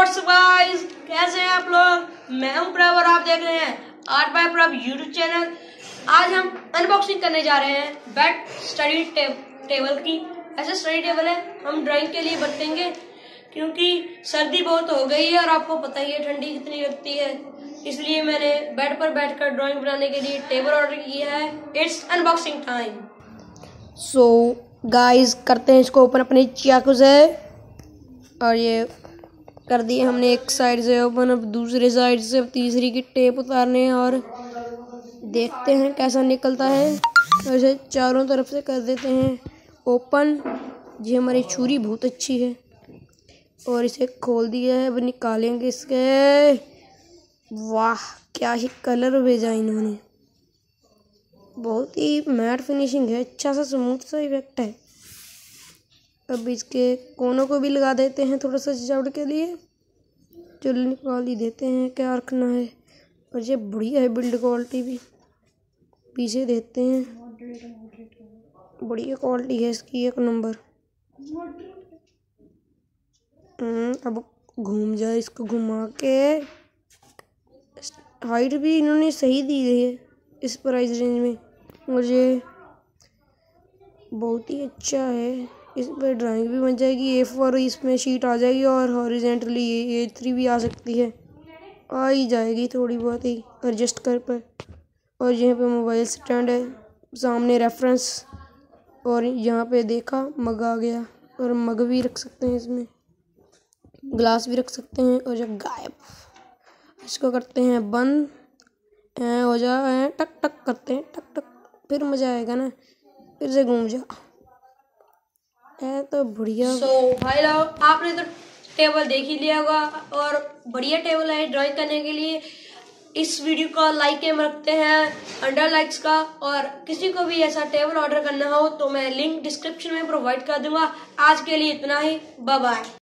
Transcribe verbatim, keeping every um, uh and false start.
What's up guys, कैसे हैं आप लोग। मैं हूं प्रभ और आप देख रहे हैं art by Prabh YouTube channel. आज हम अनबॉक्सिंग करने जा रहे हैं बेड स्टडी टे, टेबल की। ऐसे स्टडी टेबल है, हम ड्राइंग के लिए बरतेंगे क्योंकि सर्दी बहुत हो गई है और आपको पता ही है ठंडी कितनी लगती है। इसलिए मैंने बेड पर बैठकर ड्राइंग बनाने के लिए टेबल ऑर्डर किया है। It's unboxing time. So guys, करते हैं इसको ओपन अपने चाकू से। और ये कर दिए हमने एक साइड से ओपन, अब दूसरी साइड से अब तीसरी की टेप उतारने हैं और देखते हैं कैसा निकलता है। वैसे चारों तरफ से कर देते हैं ओपन। ये हमारी छुरी बहुत अच्छी है और इसे खोल दिया है। अब निकालेंगे इसके। वाह, क्या ही कलर भेजा इन्होंने। बहुत ही मैट फिनिशिंग है, अच्छा सा स्मूथ सा इफेक्ट है। अब इसके कोनों को भी लगा देते हैं थोड़ा सा सजावट के लिए। चलो निकाल ही देते हैं, क्या रखना है। और ये बढ़िया है, बिल्ड क्वालिटी भी पीछे देते हैं। बढ़िया क्वालिटी है इसकी, एक नंबर। अब घूम जाए, इसको घुमा के। हाइट भी इन्होंने सही दी है इस प्राइस रेंज में। मुझे बहुत ही अच्छा है। इस पर ड्राइंग भी बन जाएगी, ए फोर इसमें शीट आ जाएगी और हॉरिजेंटली ए थ्री भी आ सकती है, आ ही जाएगी थोड़ी बहुत ही एडजस्ट कर पर। और यहाँ पे मोबाइल स्टैंड है, सामने रेफरेंस, और यहाँ पे देखा मग आ गया। और मग भी रख सकते हैं इसमें, ग्लास भी रख सकते हैं। और जब गायब, इसको करते हैं बंद, हो जाए टक टक करते हैं, टक टक, फिर मजा आएगा ना। फिर से घूम जा है तो बढ़िया। सो so, भाई लोग, आपने तो टेबल देख ही लिया होगा और बढ़िया टेबल है ड्राइंग करने के लिए। इस वीडियो का लाइक एम रखते हैं अंडर लाइक्स का। और किसी को भी ऐसा टेबल ऑर्डर करना हो तो मैं लिंक डिस्क्रिप्शन में प्रोवाइड कर दूंगा। आज के लिए इतना ही, बाय बाय।